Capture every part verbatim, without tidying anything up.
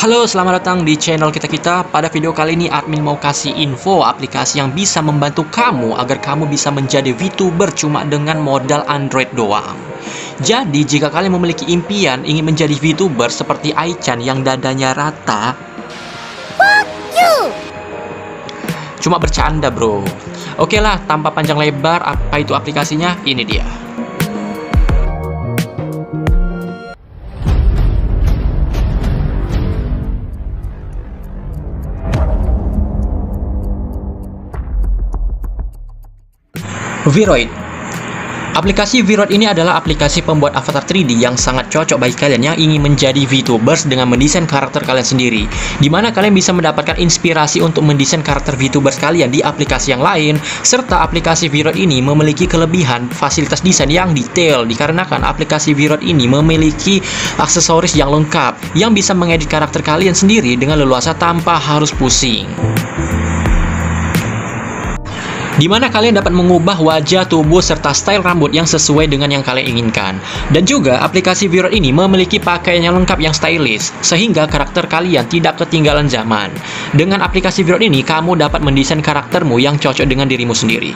Halo, selamat datang di channel kita-kita. Pada video kali ini admin mau kasih info aplikasi yang bisa membantu kamu agar kamu bisa menjadi VTuber cuma dengan modal Android doang. Jadi, jika kalian memiliki impian ingin menjadi VTuber seperti Aichan yang dadanya rata, fuck you! Cuma bercanda, bro. Oke lah, tanpa panjang lebar, apa itu aplikasinya? Ini dia. Vroid. Aplikasi Vroid ini adalah aplikasi pembuat avatar tiga D yang sangat cocok bagi kalian yang ingin menjadi VTubers dengan mendesain karakter kalian sendiri, di mana kalian bisa mendapatkan inspirasi untuk mendesain karakter VTubers kalian di aplikasi yang lain. Serta aplikasi Vroid ini memiliki kelebihan fasilitas desain yang detail, dikarenakan aplikasi Vroid ini memiliki aksesoris yang lengkap yang bisa mengedit karakter kalian sendiri dengan leluasa tanpa harus pusing, di mana kalian dapat mengubah wajah, tubuh, serta style rambut yang sesuai dengan yang kalian inginkan. Dan juga aplikasi Vroid ini memiliki pakaian yang lengkap yang stylish, sehingga karakter kalian tidak ketinggalan zaman. Dengan aplikasi Vroid ini, kamu dapat mendesain karaktermu yang cocok dengan dirimu sendiri.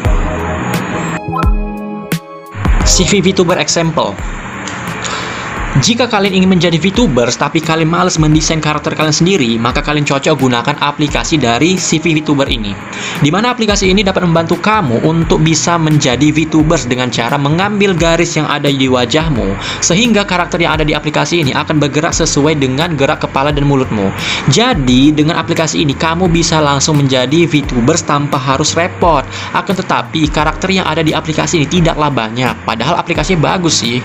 C V VTuber Example. Jika kalian ingin menjadi VTubers tapi kalian males mendesain karakter kalian sendiri, maka kalian cocok gunakan aplikasi dari C V VTuber ini, di mana aplikasi ini dapat membantu kamu untuk bisa menjadi VTubers dengan cara mengambil garis yang ada di wajahmu, sehingga karakter yang ada di aplikasi ini akan bergerak sesuai dengan gerak kepala dan mulutmu. Jadi dengan aplikasi ini kamu bisa langsung menjadi VTubers tanpa harus repot. Akan tetapi karakter yang ada di aplikasi ini tidaklah banyak, padahal aplikasinya bagus sih.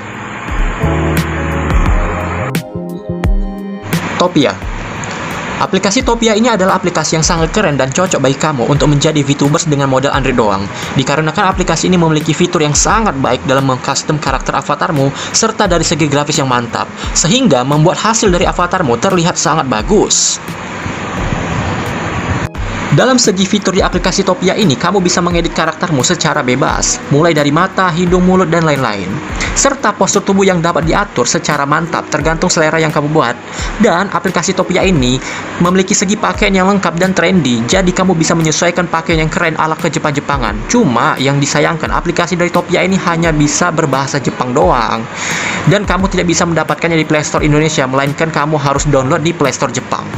Topia. Aplikasi Topia ini adalah aplikasi yang sangat keren dan cocok bagi kamu untuk menjadi VTubers dengan modal Android doang, dikarenakan aplikasi ini memiliki fitur yang sangat baik dalam mengcustom karakter avatarmu, serta dari segi grafis yang mantap, sehingga membuat hasil dari avatarmu terlihat sangat bagus. Dalam segi fitur di aplikasi Topia ini, kamu bisa mengedit karaktermu secara bebas, mulai dari mata, hidung, mulut, dan lain-lain. Serta postur tubuh yang dapat diatur secara mantap tergantung selera yang kamu buat. Dan aplikasi Topia ini memiliki segi pakaian yang lengkap dan trendy, jadi kamu bisa menyesuaikan pakaian yang keren ala ke Jepang-Jepangan. Cuma yang disayangkan, aplikasi dari Topia ini hanya bisa berbahasa Jepang doang, dan kamu tidak bisa mendapatkannya di Play Store Indonesia, melainkan kamu harus download di Play Store Jepang.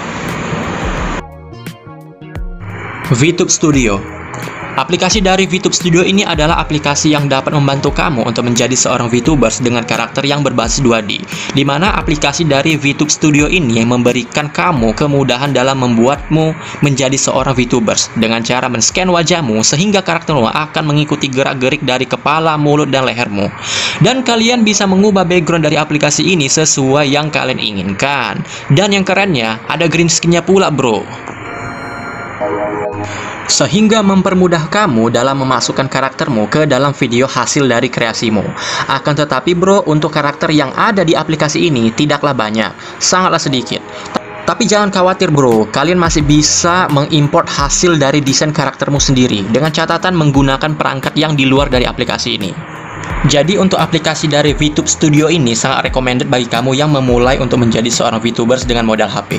VTube Studio. Aplikasi dari VTube Studio ini adalah aplikasi yang dapat membantu kamu untuk menjadi seorang VTubers dengan karakter yang berbasis dua D, di mana aplikasi dari VTube Studio ini yang memberikan kamu kemudahan dalam membuatmu menjadi seorang VTubers dengan cara men-scan wajahmu sehingga karaktermu akan mengikuti gerak-gerik dari kepala, mulut, dan lehermu. Dan kalian bisa mengubah background dari aplikasi ini sesuai yang kalian inginkan. Dan yang kerennya, ada green skin-nya pula, bro, sehingga mempermudah kamu dalam memasukkan karaktermu ke dalam video hasil dari kreasimu. Akan tetapi bro, untuk karakter yang ada di aplikasi ini tidaklah banyak, sangatlah sedikit. Tapi jangan khawatir bro, kalian masih bisa mengimport hasil dari desain karaktermu sendiri dengan catatan menggunakan perangkat yang di luar dari aplikasi ini. Jadi untuk aplikasi dari VTube Studio ini sangat recommended bagi kamu yang memulai untuk menjadi seorang VTubers dengan modal H P.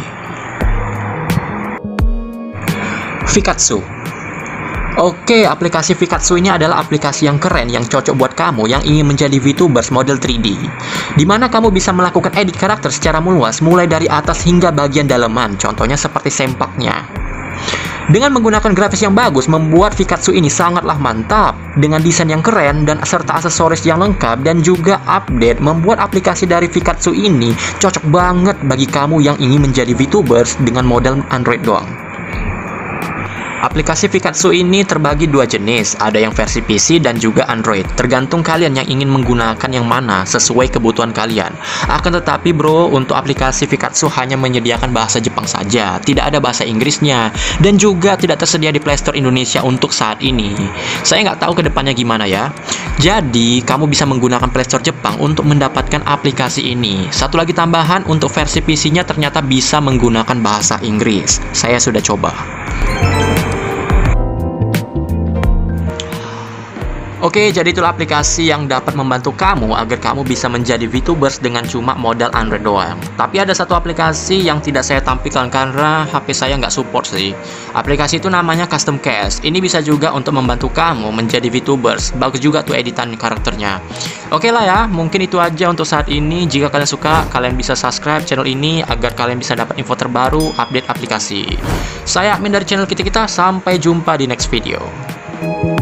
Vikatsu. Oke, aplikasi Vikatsu ini adalah aplikasi yang keren yang cocok buat kamu yang ingin menjadi VTubers model tiga D, di mana kamu bisa melakukan edit karakter secara meluas mulai dari atas hingga bagian daleman, contohnya seperti sempaknya. Dengan menggunakan grafis yang bagus, membuat Vikatsu ini sangatlah mantap dengan desain yang keren dan serta aksesoris yang lengkap dan juga update, membuat aplikasi dari Vikatsu ini cocok banget bagi kamu yang ingin menjadi VTubers dengan modal Android doang. Aplikasi Vikatsu ini terbagi dua jenis, ada yang versi P C dan juga Android. Tergantung kalian yang ingin menggunakan yang mana sesuai kebutuhan kalian. Akan tetapi bro, untuk aplikasi Vikatsu hanya menyediakan bahasa Jepang saja, tidak ada bahasa Inggrisnya, dan juga tidak tersedia di Play Store Indonesia untuk saat ini. Saya nggak tahu kedepannya gimana ya. Jadi kamu bisa menggunakan Play Store Jepang untuk mendapatkan aplikasi ini. Satu lagi tambahan, untuk versi P C-nya ternyata bisa menggunakan bahasa Inggris. Saya sudah coba. Oke, jadi itulah aplikasi yang dapat membantu kamu agar kamu bisa menjadi VTubers dengan cuma modal Android doang. Tapi ada satu aplikasi yang tidak saya tampilkan karena H P saya nggak support sih. Aplikasi itu namanya Custom Cast. Ini bisa juga untuk membantu kamu menjadi VTubers. Bagus juga tuh editan karakternya. Oke lah ya, mungkin itu aja untuk saat ini. Jika kalian suka, kalian bisa subscribe channel ini agar kalian bisa dapat info terbaru update aplikasi. Saya admin dari channel kita-kita, sampai jumpa di next video.